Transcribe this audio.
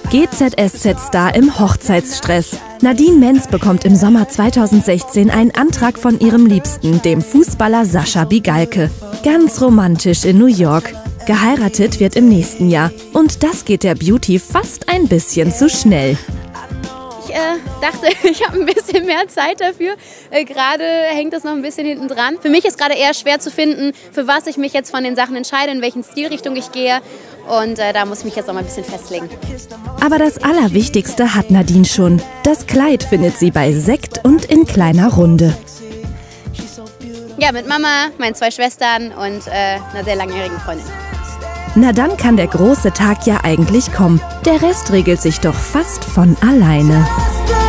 GZSZ-Star im Hochzeitsstress. Nadine Menz bekommt im Sommer 2016 einen Antrag von ihrem Liebsten, dem Fußballer Sascha Bigalke. Ganz romantisch in New York. Geheiratet wird im nächsten Jahr. Und das geht der Beauty fast ein bisschen zu schnell. Ich dachte, ich habe ein bisschen mehr Zeit dafür. Gerade hängt das noch ein bisschen hinten dran. Für mich ist gerade eher schwer zu finden, für was ich mich jetzt von den Sachen entscheide, in welchen Stilrichtung ich gehe. Und da muss ich mich jetzt noch mal ein bisschen festlegen. Aber das Allerwichtigste hat Nadine schon. Das Kleid findet sie bei Sekt und in kleiner Runde. Ja, mit Mama, meinen 2 Schwestern und einer sehr langjährigen Freundin. Na dann kann der große Tag ja eigentlich kommen. Der Rest regelt sich doch fast von alleine.